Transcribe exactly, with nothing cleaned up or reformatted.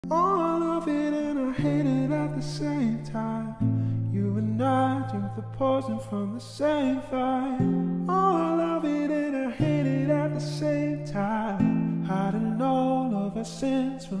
Oh, I love it and I hate it at the same time. You and I drink the poison from the same fire. Oh, I love it and I hate it at the same time. Hiding all of our sins from